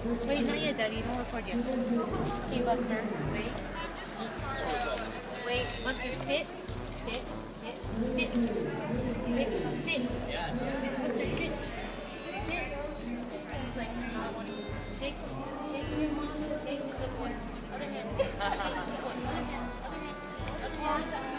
Wait, not yet, Daddy. Don't record yet. Okay, Buster. Wait. Wait, Buster, sit. Sit. Sit. Sit. Sit. Sit. Yeah. Buster, sit. Sit. It's like, I want to shake. Shake your mom. Shake. Good boy. Other hand. Shake. Good boy. Other hand. Other hand. Other hand.